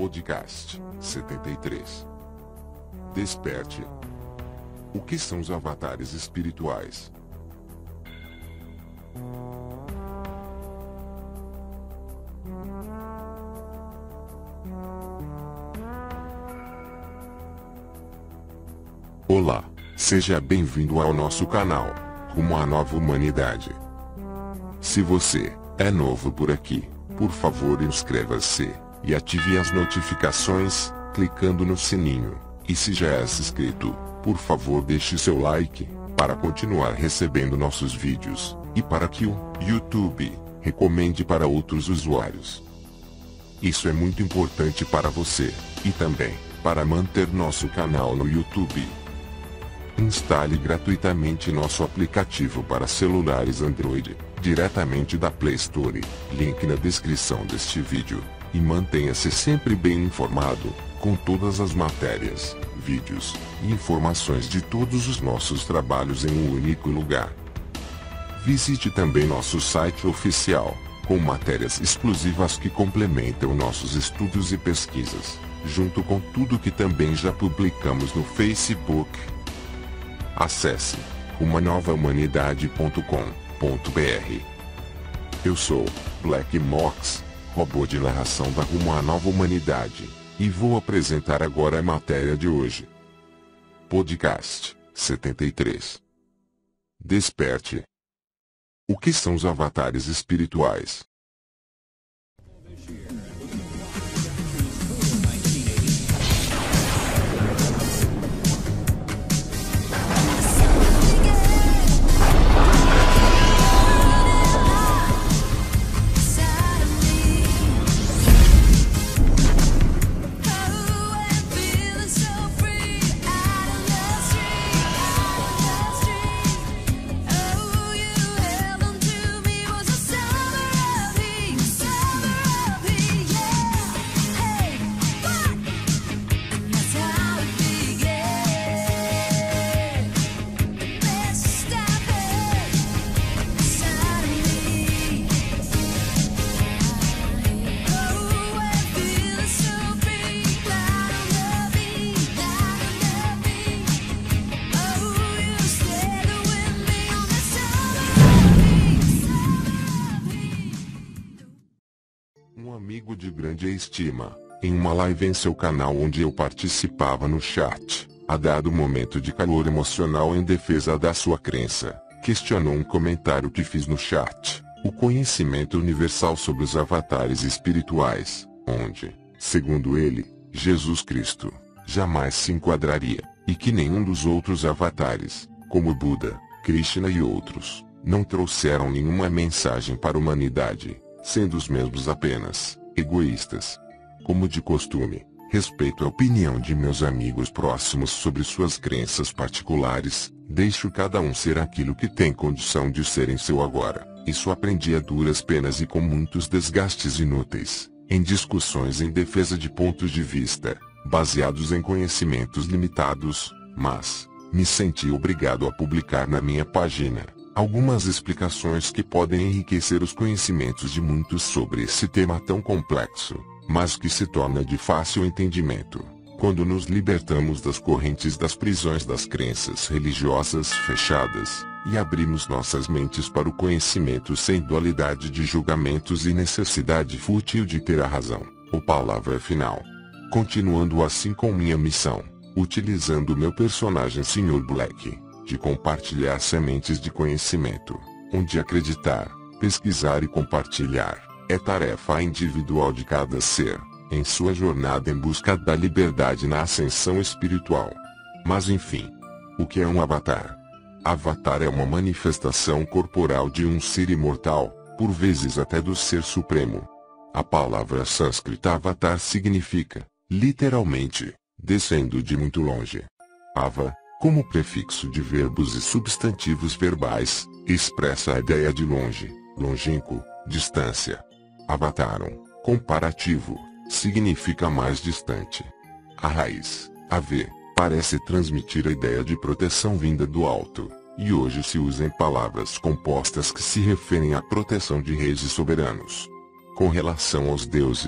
Podcast 73. Desperte. O que são os avatares espirituais? Olá, seja bem-vindo ao nosso canal, Rumo à Nova Humanidade. Se você é novo por aqui, por favor inscreva-se e ative as notificações, clicando no sininho. E se já é inscrito, por favor deixe seu like, para continuar recebendo nossos vídeos, e para que o YouTube recomende para outros usuários. Isso é muito importante para você, e também, para manter nosso canal no YouTube. Instale gratuitamente nosso aplicativo para celulares Android, diretamente da Play Store, link na descrição deste vídeo, e mantenha-se sempre bem informado, com todas as matérias, vídeos, e informações de todos os nossos trabalhos em um único lugar. Visite também nosso site oficial, com matérias exclusivas que complementam nossos estudos e pesquisas, junto com tudo que também já publicamos no Facebook. Acesse rumanovahumanidade.com.br. Eu sou Black Mox, robô de narração da Rumo à Nova Humanidade, e vou apresentar agora a matéria de hoje. Podcast 73. Desperte. O que são os avatares espirituais? Um amigo de grande estima, em uma live em seu canal onde eu participava no chat, a dado momento de calor emocional em defesa da sua crença, questionou um comentário que fiz no chat, o conhecimento universal sobre os avatares espirituais, onde, segundo ele, Jesus Cristo, jamais se enquadraria, e que nenhum dos outros avatares, como Buda, Krishna e outros, não trouxeram nenhuma mensagem para a humanidade, sendo os mesmos apenas egoístas. Como de costume, respeito a opinião de meus amigos próximos sobre suas crenças particulares, deixo cada um ser aquilo que tem condição de ser em seu agora. Isso aprendi a duras penas e com muitos desgastes inúteis, em discussões em defesa de pontos de vista, baseados em conhecimentos limitados, mas me senti obrigado a publicar na minha página algumas explicações que podem enriquecer os conhecimentos de muitos sobre esse tema tão complexo, mas que se torna de fácil entendimento, quando nos libertamos das correntes das prisões das crenças religiosas fechadas, e abrimos nossas mentes para o conhecimento sem dualidade de julgamentos e necessidade fútil de ter a razão, ou palavra final. Continuando assim com minha missão, utilizando meu personagem Sr. Black, de compartilhar sementes de conhecimento, onde acreditar, pesquisar e compartilhar, é tarefa individual de cada ser, em sua jornada em busca da liberdade na ascensão espiritual. Mas enfim, o que é um avatar? Avatar é uma manifestação corporal de um ser imortal, por vezes até do Ser Supremo. A palavra sânscrita avatar significa, literalmente, descendo de muito longe. Ava, como prefixo de verbos e substantivos verbais, expressa a ideia de longe, longínquo, distância. Avataram, comparativo, significa mais distante. A raiz, ave, parece transmitir a ideia de proteção vinda do alto, e hoje se usa em palavras compostas que se referem à proteção de reis e soberanos. Com relação aos deuses,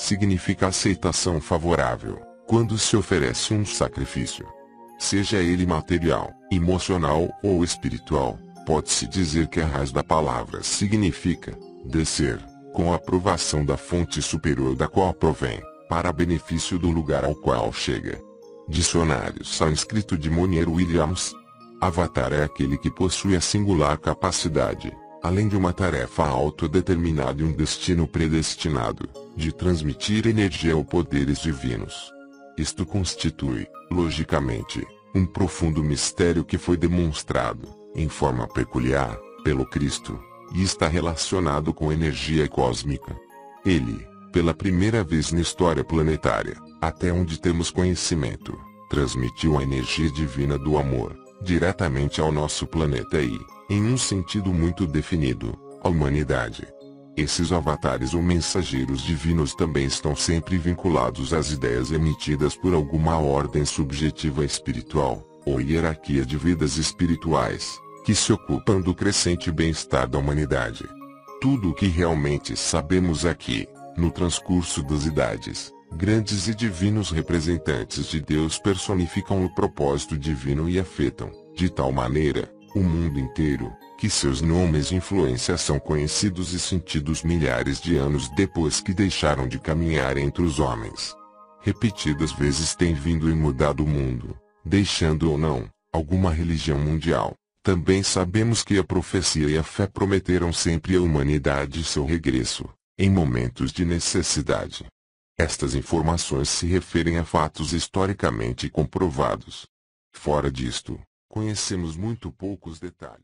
significa aceitação favorável, quando se oferece um sacrifício. Seja ele material, emocional ou espiritual, pode-se dizer que a raiz da palavra significa descer, com a aprovação da fonte superior da qual provém, para benefício do lugar ao qual chega. Dicionário sânscrito de Monier Williams. Avatar é aquele que possui a singular capacidade, além de uma tarefa autodeterminada e um destino predestinado, de transmitir energia ou poderes divinos. Isto constitui, logicamente, um profundo mistério que foi demonstrado, em forma peculiar, pelo Cristo, e está relacionado com energia cósmica. Ele, pela primeira vez na história planetária, até onde temos conhecimento, transmitiu a energia divina do amor, diretamente ao nosso planeta e, em um sentido muito definido, à humanidade. Esses avatares ou mensageiros divinos também estão sempre vinculados às ideias emitidas por alguma ordem subjetiva espiritual, ou hierarquia de vidas espirituais, que se ocupam do crescente bem-estar da humanidade. Tudo o que realmente sabemos é que, no transcurso das idades, grandes e divinos representantes de Deus personificam o propósito divino e afetam, de tal maneira, o mundo inteiro, que seus nomes e influências são conhecidos e sentidos milhares de anos depois que deixaram de caminhar entre os homens. Repetidas vezes têm vindo e mudado o mundo, deixando ou não, alguma religião mundial. Também sabemos que a profecia e a fé prometeram sempre à humanidade seu regresso, em momentos de necessidade. Estas informações se referem a fatos historicamente comprovados. Fora disto, conhecemos muito poucos detalhes.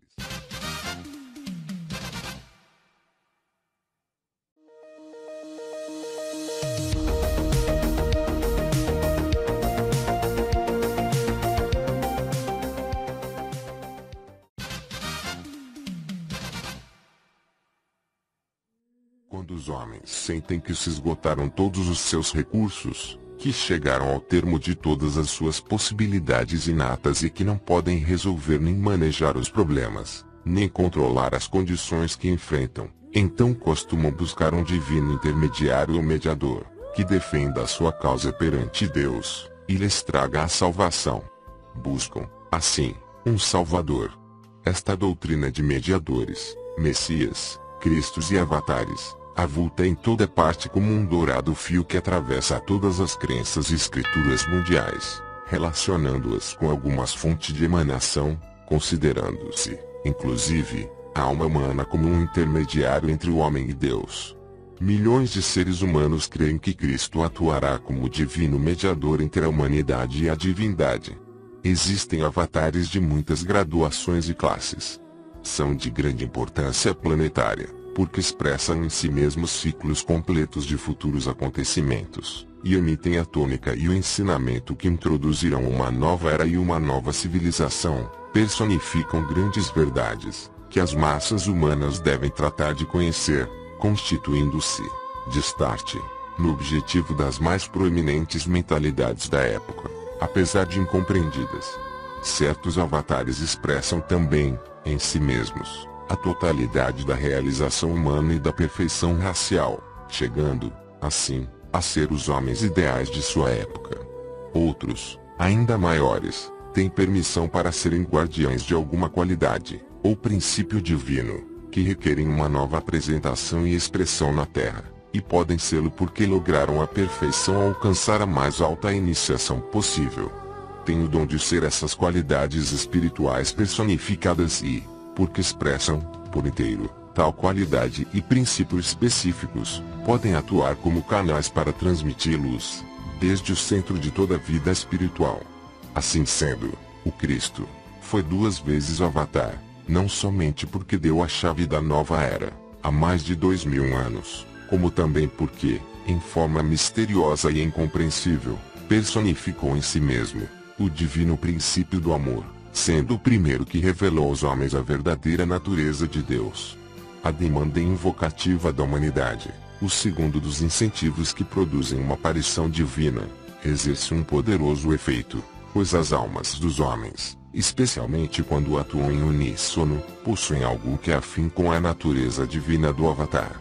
Quando os homens sentem que se esgotaram todos os seus recursos, que chegaram ao termo de todas as suas possibilidades inatas e que não podem resolver nem manejar os problemas, nem controlar as condições que enfrentam, então costumam buscar um divino intermediário ou mediador, que defenda a sua causa perante Deus, e lhes traga a salvação. Buscam, assim, um Salvador. Esta doutrina de mediadores, Messias, Cristos e avatares, avulta em toda parte como um dourado fio que atravessa todas as crenças e escrituras mundiais, relacionando-as com algumas fontes de emanação, considerando-se, inclusive, a alma humana como um intermediário entre o homem e Deus. Milhões de seres humanos creem que Cristo atuará como divino mediador entre a humanidade e a divindade. Existem avatares de muitas graduações e classes. São de grande importância planetária, porque expressam em si mesmos ciclos completos de futuros acontecimentos, e emitem a tônica e o ensinamento que introduzirão uma nova era e uma nova civilização, personificam grandes verdades, que as massas humanas devem tratar de conhecer, constituindo-se, de start, no objetivo das mais proeminentes mentalidades da época, apesar de incompreendidas. Certos avatares expressam também, em si mesmos, a totalidade da realização humana e da perfeição racial, chegando, assim, a ser os homens ideais de sua época. Outros, ainda maiores, têm permissão para serem guardiães de alguma qualidade, ou princípio divino, que requerem uma nova apresentação e expressão na Terra, e podem sê-lo porque lograram a perfeição ao alcançar a mais alta iniciação possível. Têm o dom de ser essas qualidades espirituais personificadas e, porque expressam, por inteiro, tal qualidade e princípios específicos, podem atuar como canais para transmiti-los, desde o centro de toda a vida espiritual. Assim sendo, o Cristo foi 2 vezes o Avatar, não somente porque deu a chave da nova era, há mais de 2000 anos, como também porque, em forma misteriosa e incompreensível, personificou em si mesmo o divino princípio do amor, sendo o primeiro que revelou aos homens a verdadeira natureza de Deus. A demanda invocativa da humanidade, o segundo dos incentivos que produzem uma aparição divina, exerce um poderoso efeito, pois as almas dos homens, especialmente quando atuam em uníssono, possuem algo que é afim com a natureza divina do Avatar.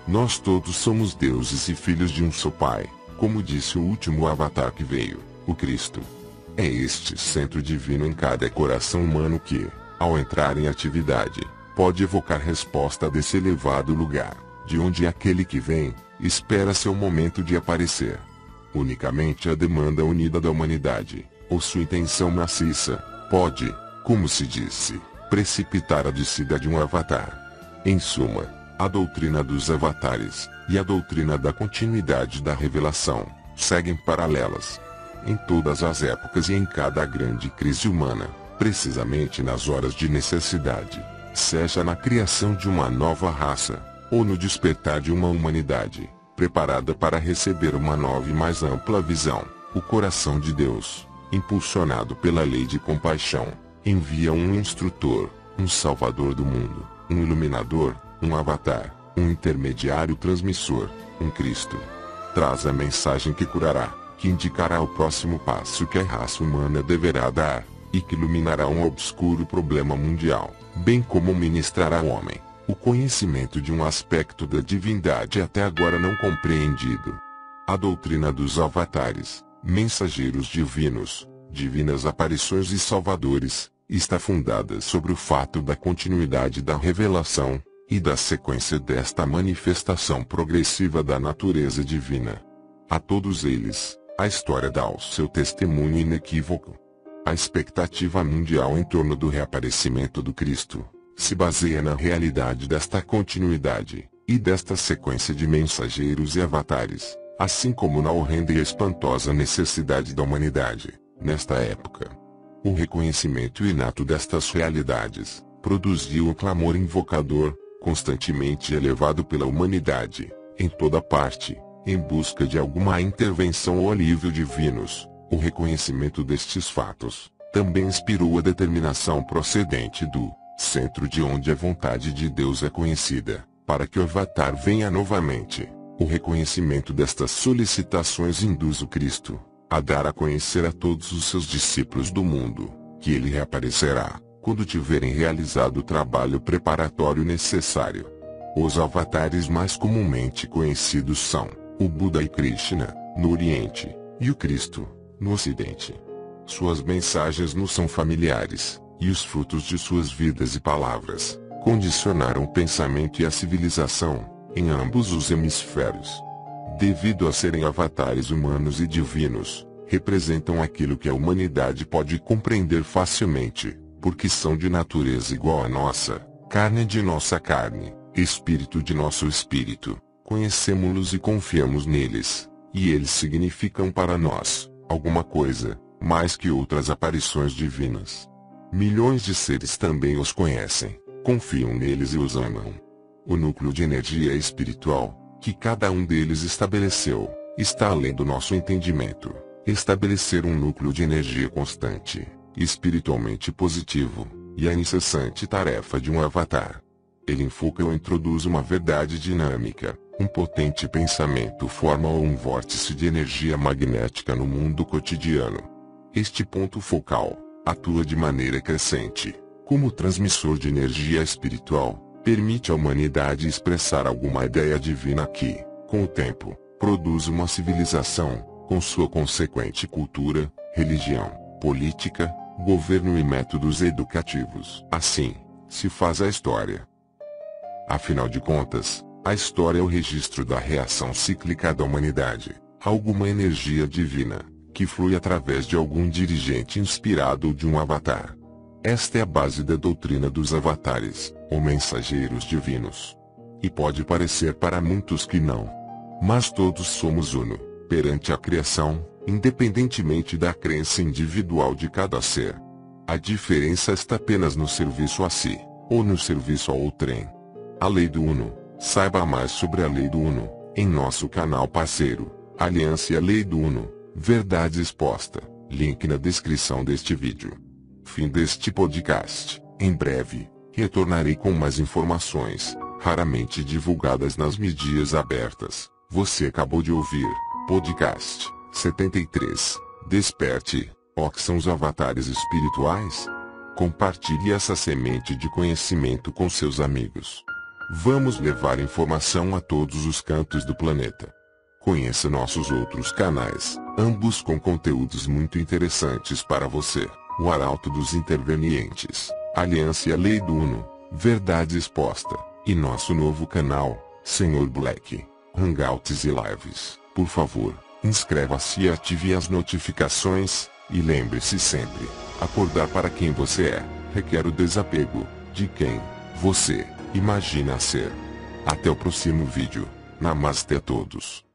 Nós todos somos deuses e filhos de um só Pai, como disse o último avatar que veio, o Cristo. É este centro divino em cada coração humano que, ao entrar em atividade, pode evocar resposta desse elevado lugar, de onde aquele que vem, espera seu momento de aparecer. Unicamente a demanda unida da humanidade, ou sua intenção maciça, pode, como se disse, precipitar a descida de um avatar. Em suma, a doutrina dos avatares, e a doutrina da continuidade da revelação, seguem paralelas. Em todas as épocas e em cada grande crise humana, precisamente nas horas de necessidade, seja na criação de uma nova raça, ou no despertar de uma humanidade, preparada para receber uma nova e mais ampla visão, o coração de Deus, impulsionado pela lei de compaixão, envia um instrutor, um salvador do mundo, um iluminador, um avatar, um intermediário transmissor, um Cristo. Traz a mensagem que curará, que indicará o próximo passo que a raça humana deverá dar, e que iluminará um obscuro problema mundial, bem como ministrará ao homem o conhecimento de um aspecto da divindade até agora não compreendido. A doutrina dos avatares, mensageiros divinos, divinas aparições e salvadores, está fundada sobre o fato da continuidade da revelação, e da sequência desta manifestação progressiva da natureza divina. A todos eles, a história dá o seu testemunho inequívoco. A expectativa mundial em torno do reaparecimento do Cristo se baseia na realidade desta continuidade, e desta sequência de mensageiros e avatares, assim como na horrenda e espantosa necessidade da humanidade, nesta época. O reconhecimento inato destas realidades produziu o clamor invocador, constantemente elevado pela humanidade, em toda parte, em busca de alguma intervenção ou alívio divinos. O reconhecimento destes fatos também inspirou a determinação procedente do centro de onde a vontade de Deus é conhecida, para que o avatar venha novamente. O reconhecimento destas solicitações induz o Cristo a dar a conhecer a todos os seus discípulos do mundo, que ele reaparecerá, quando tiverem realizado o trabalho preparatório necessário. Os avatares mais comumente conhecidos são o Buda e Krishna, no Oriente, e o Cristo, no Ocidente. Suas mensagens nos são familiares, e os frutos de suas vidas e palavras condicionaram o pensamento e a civilização, em ambos os hemisférios. Devido a serem avatares humanos e divinos, representam aquilo que a humanidade pode compreender facilmente, porque são de natureza igual à nossa, carne de nossa carne, espírito de nosso espírito. Conhecemos-los e confiamos neles, e eles significam para nós alguma coisa, mais que outras aparições divinas. Milhões de seres também os conhecem, confiam neles e os amam. O núcleo de energia espiritual, que cada um deles estabeleceu, está além do nosso entendimento. Estabelecer um núcleo de energia constante, espiritualmente positivo, e a incessante tarefa de um avatar. Ele enfoca ou introduz uma verdade dinâmica, um potente pensamento forma um vórtice de energia magnética no mundo cotidiano. Este ponto focal atua de maneira crescente, como transmissor de energia espiritual, permite à humanidade expressar alguma ideia divina que, com o tempo, produz uma civilização, com sua consequente cultura, religião, política, governo e métodos educativos. Assim, se faz a história. Afinal de contas, a história é o registro da reação cíclica da humanidade, alguma energia divina, que flui através de algum dirigente inspirado ou de um avatar. Esta é a base da doutrina dos avatares, ou mensageiros divinos. E pode parecer para muitos que não. Mas todos somos uno, perante a criação, independentemente da crença individual de cada ser. A diferença está apenas no serviço a si, ou no serviço ao outrem. A lei do Uno. Saiba mais sobre a lei do Uno, em nosso canal parceiro, Aliança e a Lei do Uno, Verdade Exposta, link na descrição deste vídeo. Fim deste podcast. Em breve, retornarei com mais informações, raramente divulgadas nas mídias abertas. Você acabou de ouvir, podcast 73. Desperte, ó que são os avatares espirituais? Compartilhe essa semente de conhecimento com seus amigos. Vamos levar informação a todos os cantos do planeta. Conheça nossos outros canais, ambos com conteúdos muito interessantes para você. O Arauto dos Intervenientes, Aliança e a Lei do Uno, Verdade Exposta, e nosso novo canal, Senhor Black, Hangouts e Lives. Por favor, inscreva-se e ative as notificações, e lembre-se sempre, acordar para quem você é, requer o desapego, de quem você imagina ser. Até o próximo vídeo. Namastê a todos.